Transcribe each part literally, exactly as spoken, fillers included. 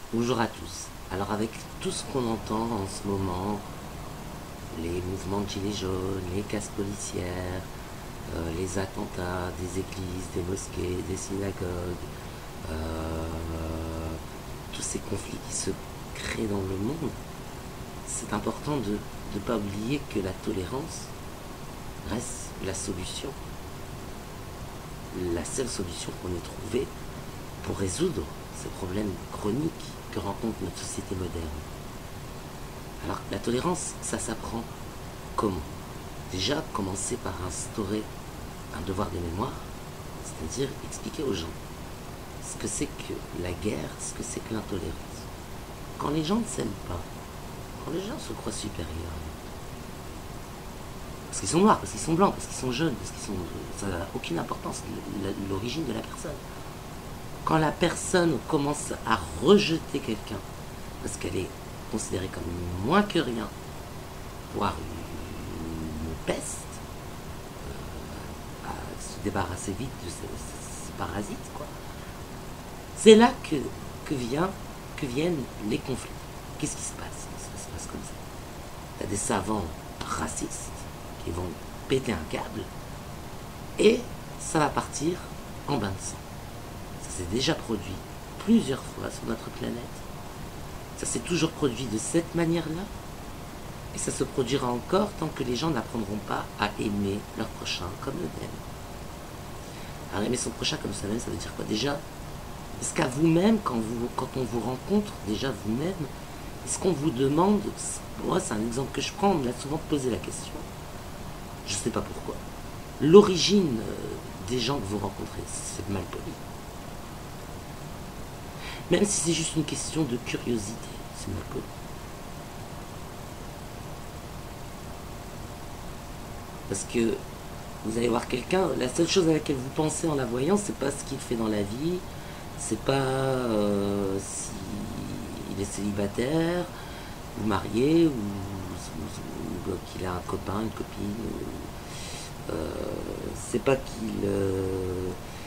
Bonjour à tous. Alors avec tout ce qu'on entend en ce moment, les mouvements de gilets jaunes, les casses policières, euh, les attentats des églises, des mosquées, des synagogues, euh, tous ces conflits qui se créent dans le monde, c'est important de ne pas oublier que la tolérance reste la solution, la seule solution qu'on ait trouvée pour résoudre ces problèmes chroniques que rencontre notre société moderne. Alors, la tolérance, ça s'apprend comment? Déjà, commencer par instaurer un devoir de mémoire, c'est-à-dire expliquer aux gens ce que c'est que la guerre, ce que c'est que l'intolérance. Quand les gens ne s'aiment pas, quand les gens se croient supérieurs, parce qu'ils sont noirs, parce qu'ils sont blancs, parce qu'ils sont jeunes, parce qu'ils sont... ça n'a aucune importance, l'origine de la personne. Quand la personne commence à rejeter quelqu'un, parce qu'elle est considérée comme moins que rien, voire une peste, euh, à se débarrasser vite de ce, ce, ce parasite, quoi. C'est là que, que, vient, que viennent les conflits. Qu'est-ce qui se passe? Ça se passe comme ça. Il y a des savants racistes qui vont péter un câble et ça va partir en bain de sang. Ça s'est déjà produit plusieurs fois sur notre planète. Ça s'est toujours produit de cette manière-là. Et ça se produira encore tant que les gens n'apprendront pas à aimer leur prochain comme eux-mêmes. Alors aimer son prochain comme soi-même, ça veut dire quoi? Déjà, est-ce qu'à vous-même, quand, vous, quand on vous rencontre, déjà vous-même, est-ce qu'on vous demande, moi c'est un exemple que je prends, on me l'a souvent posé la question, je ne sais pas pourquoi, l'origine des gens que vous rencontrez, c'est mal poli. Même si c'est juste une question de curiosité, c'est mal poli. Parce que vous allez voir quelqu'un, la seule chose à laquelle vous pensez en la voyant, c'est pas ce qu'il fait dans la vie, c'est pas euh, s'il est célibataire, ou marié, ou, ou, ou qu'il a un copain, une copine, ou, euh, c'est pas qu'il... Euh,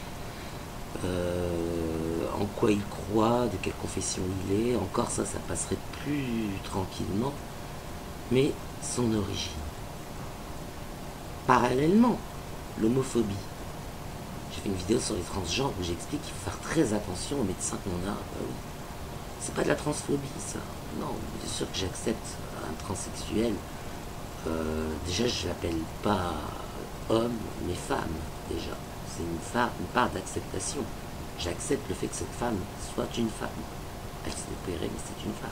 euh, en quoi il croit, de quelle confession il est, encore ça, ça passerait plus tranquillement, mais son origine. Parallèlement, l'homophobie. J'ai fait une vidéo sur les transgenres où j'explique qu'il faut faire très attention aux médecins qu'on a. Bah oui. C'est pas de la transphobie, ça. Non, bien sûr que j'accepte un transsexuel. Euh, déjà, je l'appelle pas homme, mais femme, déjà. C'est une, une part d'acceptation. J'accepte le fait que cette femme soit une femme. Elle s'est opérée, mais c'est une femme.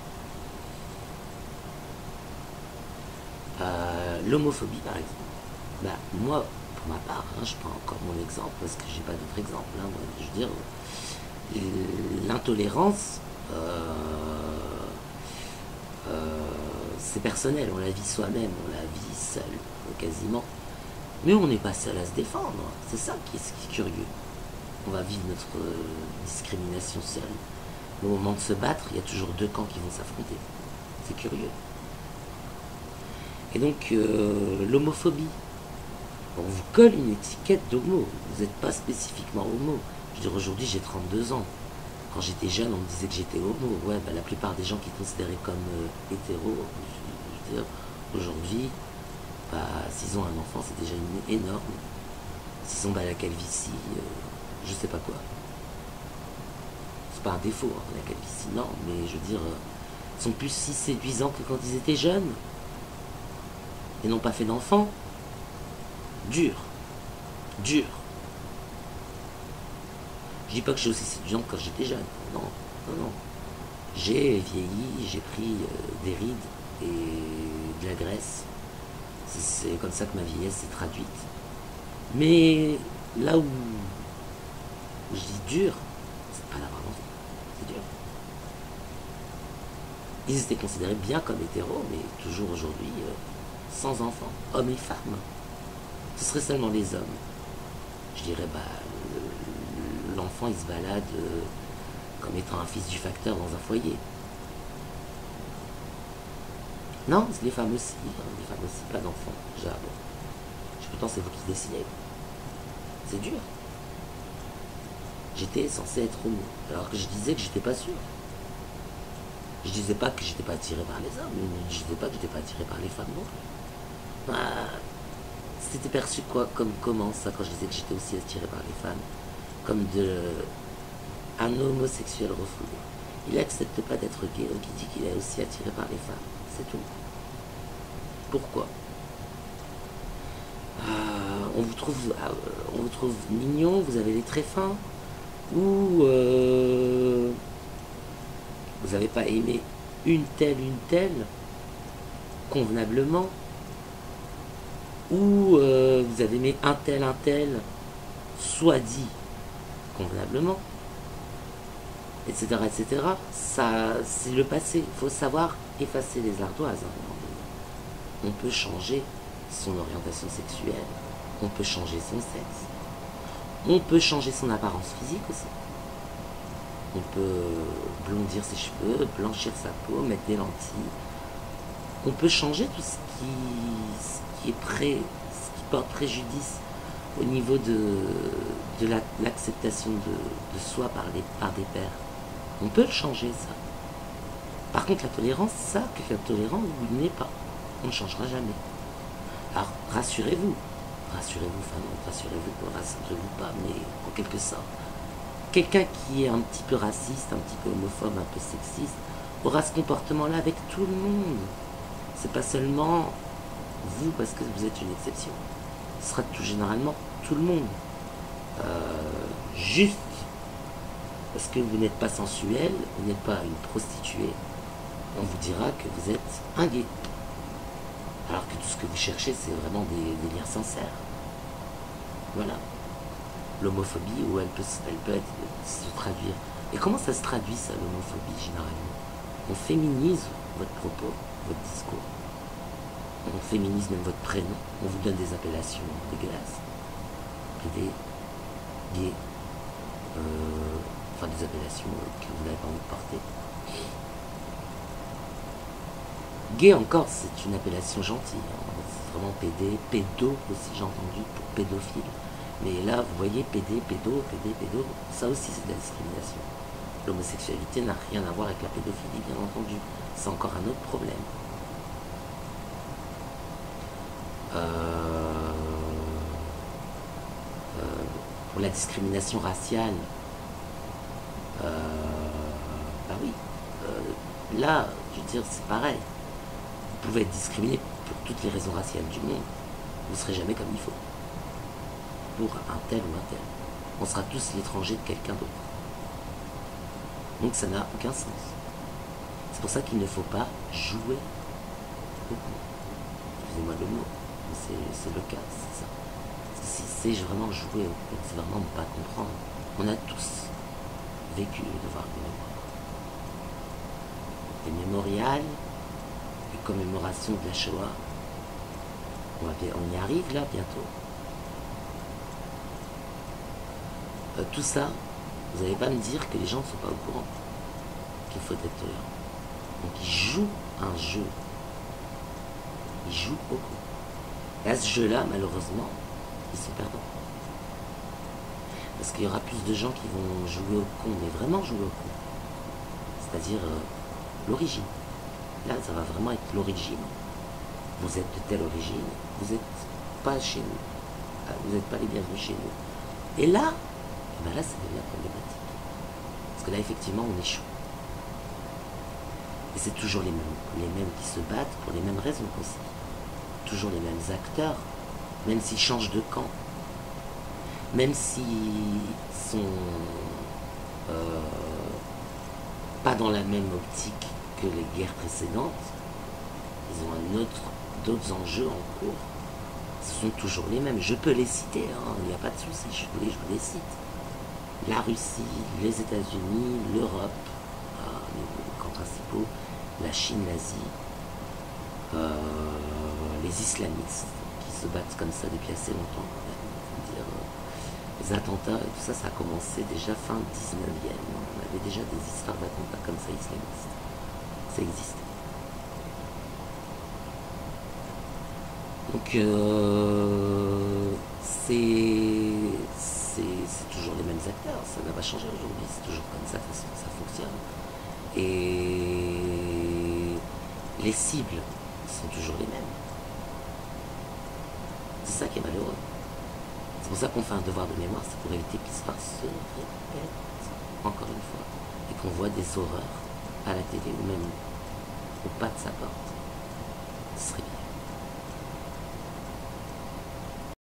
Euh, L'homophobie, par exemple. Bah, moi, pour ma part, hein, je prends encore mon exemple parce que j'ai pas d'autre exemple. Hein, moi, je veux dire, l'intolérance, euh, euh, c'est personnel. On la vit soi-même, on la vit seul, quasiment. Mais on n'est pas seul à se défendre. C'est ça qui est, qui est curieux. On va vivre notre euh, discrimination seul. Au moment de se battre, il y a toujours deux camps qui vont s'affronter. C'est curieux. Et donc, euh, l'homophobie. On vous colle une étiquette d'homo. Vous n'êtes pas spécifiquement homo. Je veux dire, aujourd'hui, j'ai trente-deux ans. Quand j'étais jeune, on me disait que j'étais homo. Ouais, bah, la plupart des gens qui considéraient comme euh, hétéro, je veux dire, aujourd'hui, bah, s'ils ont un enfant, c'est déjà une énorme. S'ils ont bah, la calvitie, euh, je sais pas quoi. C'est pas un défaut, hein, la calvitie, non, mais je veux dire, euh, ils sont plus si séduisants que quand ils étaient jeunes. Et n'ont pas fait d'enfants. Dur. Dur. Je dis pas que je suis aussi séduisante quand j'étais jeune. Non, non, non. J'ai vieilli, j'ai pris euh, des rides et de la graisse. C'est comme ça que ma vieillesse s'est traduite. Mais là où je dis dur, c'est pas d'avoir d'enfant. C'est dur. Ils étaient considérés bien comme hétéros, mais toujours aujourd'hui, euh, sans enfants, hommes et femmes. Ce serait seulement les hommes. Je dirais, bah, l'enfant il se balade euh, comme étant un fils du facteur dans un foyer. Non, c'est les femmes aussi, hein, les femmes aussi, pas d'enfants. Déjà, bon. Pourtant, c'est vous qui décidez. C'est dur. J'étais censé être homo, alors que je disais que j'étais pas sûr. Je disais pas que j'étais pas attiré par les hommes, je disais pas que j'étais pas attiré par les femmes non plus. Bah, c'était perçu quoi, comme comment ça, quand je disais que j'étais aussi attiré par les femmes, comme de un homosexuel refoulé. Il accepte pas d'être gay, donc il dit qu'il est aussi attiré par les femmes. C'est tout. Pourquoi? euh, on, vous trouve, euh, on vous trouve mignon, vous avez les traits fins, ou euh, vous n'avez pas aimé une telle, une telle, convenablement, ou euh, vous avez aimé un tel, un tel, soit dit convenablement, et cetera, et cetera. Ça, c'est le passé. Il faut savoir effacer les ardoises. Hein. On peut changer son orientation sexuelle, on peut changer son sexe, on peut changer son apparence physique aussi. On peut blondir ses cheveux, blanchir sa peau, mettre des lentilles. On peut changer tout ce qui, ce qui est pré, ce qui porte préjudice au niveau de, de l'acceptation de, de soi par, les, par des pairs. On peut le changer, ça. Par contre, la tolérance, ça, quelqu'un de tolérant, vous n'est pas. On ne changera jamais. Alors, rassurez-vous. Rassurez-vous, enfin non, rassurez-vous, rassurez-vous pas, mais en quelque sorte. Quelqu'un qui est un petit peu raciste, un petit peu homophobe, un peu sexiste, aura ce comportement-là avec tout le monde. C'est pas seulement vous, parce que vous êtes une exception. Ce sera tout généralement tout le monde. Euh, juste parce que vous n'êtes pas sensuel, vous n'êtes pas une prostituée, on vous dira que vous êtes un gay. Alors que tout ce que vous cherchez, c'est vraiment des, des liens sincères. Voilà. L'homophobie, où elle peut, elle peut être, se traduire. Et comment ça se traduit, ça, l'homophobie, généralement? On féminise votre propos, votre discours. On féminise même votre prénom. On vous donne des appellations dégueulasses. Pédé, gay, euh, enfin des appellations que vous n'avez pas envie de porter. Gay encore, c'est une appellation gentille. Hein. C'est vraiment pédé, pédo aussi, j'ai entendu, pour pédophile. Mais là, vous voyez, pédé, pédo, pédé, pédo, ça aussi c'est de la discrimination. L'homosexualité n'a rien à voir avec la pédophilie, bien entendu. C'est encore un autre problème. Euh, euh, pour la discrimination raciale, euh, bah oui, euh, là, je veux dire, c'est pareil. Vous pouvez être discriminé pour toutes les raisons raciales du monde. Vous ne serez jamais comme il faut. Pour un tel ou un tel. On sera tous l'étranger de quelqu'un d'autre. Donc ça n'a aucun sens. C'est pour ça qu'il ne faut pas jouer beaucoup. Excusez-moi le mot, mais c'est le cas, c'est ça. Si c'est vraiment jouer au cours, c'est vraiment ne pas comprendre. On a tous vécu le devoir de mémoire. Des mémorials, des commémorations de la Shoah. On, va, on y arrive là bientôt. Euh, tout ça, vous n'allez pas me dire que les gens ne sont pas au courant qu'il faut être tolérant. Donc ils jouent un jeu. Ils jouent beaucoup. Et à ce jeu-là, malheureusement, ils sont perdants. Parce qu'il y aura plus de gens qui vont jouer au con, mais vraiment jouer au con. C'est-à-dire euh, l'origine. Là, ça va vraiment être l'origine. Vous êtes de telle origine, vous n'êtes pas chez nous. Vous n'êtes pas les bienvenus chez nous. Et là, et ben là, ça devient problématique. Parce que là, effectivement, on échoue. Et c'est toujours les mêmes, les mêmes qui se battent pour les mêmes raisons aussi. Toujours les mêmes acteurs, même s'ils changent de camp. Même s'ils sont euh, pas dans la même optique que les guerres précédentes, ils ont un autre, d'autres enjeux en cours. Ce sont toujours les mêmes. Je peux les citer, hein, il n'y a pas de souci, je vous les, je vous les cite. La Russie, les États-Unis, l'Europe, euh, les camps principaux, la Chine, l'Asie, euh, les islamistes qui se battent comme ça depuis assez longtemps. Dire, euh, les attentats et tout ça, ça a commencé déjà fin dix-neuvième. On avait déjà des histoires d'attentats comme ça islamistes. Ça existait. Donc, euh, c'est toujours les mêmes acteurs, ça n'a pas changé aujourd'hui, c'est toujours comme ça que ça, ça fonctionne. Et les cibles sont toujours les mêmes. C'est ça qui est malheureux. C'est pour ça qu'on fait un devoir de mémoire, c'est pour éviter que l'histoire se répète encore une fois et qu'on voit des horreurs à la télé ou même au pas de sa porte. Ce serait bien.